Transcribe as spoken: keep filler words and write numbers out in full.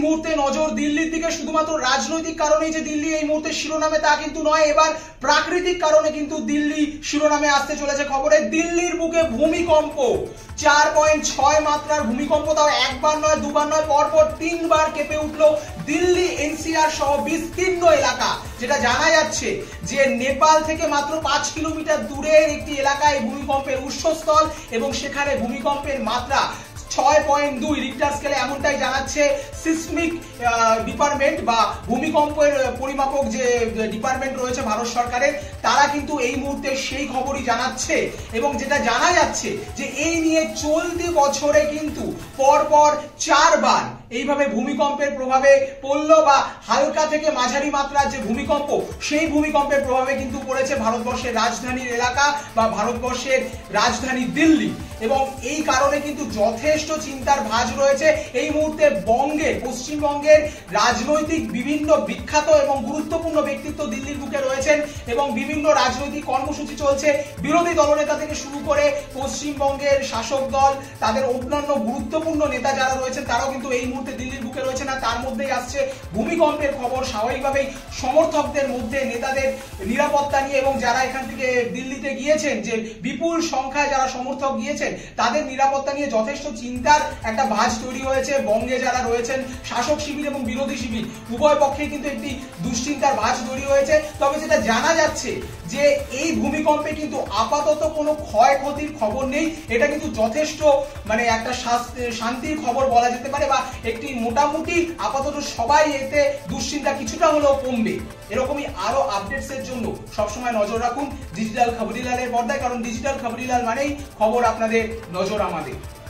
মুহূর্তে নজর দিল্লির দিকে। শুধুমাত্র রাজনৈতিক কারণেই যে দিল্লি এই মুহূর্তে শিরোনামে তা কিন্তু নয়, এবার প্রাকৃতিক কারণে কিন্তু দিল্লি শিরোনামে আসতে চলেছে খবরে। দিল্লির বুকে ভূমিকম্প, চার পয়েন্ট ছয় মাত্রার ভূমিকম্প, তাও একবার নয় দুবার নয় পরপর তিনবার কেঁপে উঠলো দিল্লি এনসিআর সহ বিস্তীর্ণ এলাকা। যেটা জানা যাচ্ছে যে নেপাল থেকে মাত্র পাঁচ কিলোমিটার দূরের একটি এলাকায় ভূমিকম্পের উৎসস্থল এবং সেখানে ভূমিকম্পের মাত্রা ছয় পয়েন্ট দুই রিক্টার স্কেলে, এমনটাই জানাচ্ছে সিসমিক ডিপার্টমেন্ট বা ভূমিকম্পের পরিমাপক যে ডিপার্টমেন্ট রয়েছে ভারত সরকারের, তারা কিন্তু এই মুহূর্তে সেই খবরই জানাচ্ছে। এবং যেটা জানা যাচ্ছে যে এই নিয়ে চলতি বছরে কিন্তু পরপর চারবার এইভাবে ভূমিকম্পের প্রভাবে পড়লো বা হালকা থেকে মাঝারি মাত্রার যে ভূমিকম্প, সেই ভূমিকম্পের প্রভাবে কিন্তু পড়েছে ভারতবর্ষের রাজধানীর এলাকা বা ভারতবর্ষের রাজধানী দিল্লি। এবং এই কারণে কিন্তু যথেষ্ট চিন্তার ভাঁজ রয়েছে এই মুহূর্তে বঙ্গে, পশ্চিমবঙ্গের রাজনৈতিক বিভিন্ন বিখ্যাত এবং গুরুত্বপূর্ণ ব্যক্তিত্ব দিল্লির বুকে রয়েছেন এবং বিভিন্ন রাজনৈতিক কর্মসূচি চলছে। বিরোধী দলনেতা থেকে শুরু করে পশ্চিমবঙ্গের শাসক দল, তাদের অন্যান্য গুরুত্বপূর্ণ নেতা যারা রয়েছেন তারাও কিন্তু এই মুহূর্তে দিল্লির বুকে রয়েছে না। তার মধ্যেই আসছে ভূমিকম্পের খবর। স্বাভাবিকভাবেই সমর্থকদের মধ্যে নেতাদের নিরাপত্তা নিয়ে এবং যারা এখান থেকে দিল্লিতে গিয়েছেন, যে বিপুল সংখ্যায় যারা সমর্থক গিয়েছেন, তাদের নিরাপত্তা নিয়ে যথেষ্ট চিন্তার একটা ভাঁজ তৈরি হয়েছে। বঙ্গে যারা রয়েছেন শাসক শিবির এবং বিরোধী শিবির উভয় পক্ষে কিন্তু একটি দুশ্চিন্তার ভাঁজ তৈরি হয়েছে। তবে যেটা জানা যাচ্ছে যে এই ভূমিকম্পে কিন্তু আপাতত কোনো ক্ষয়ক্ষতির খবর নেই। এটা কিন্তু যথেষ্ট মানে একটা শান্তির খবর বলা যেতে পারে, বা একটি মোটামুটি আপাতত সবাই এতে দুশ্চিন্তা কিছুটা হলেও কমবে। এরকমই আরো আপডেটস এর জন্য সবসময় নজর রাখুন ডিজিটাল খবরিলালের পর্দায়, কারণ ডিজিটাল খবরিলাল মানেই খবর আপনাদের, নজর আমাদের।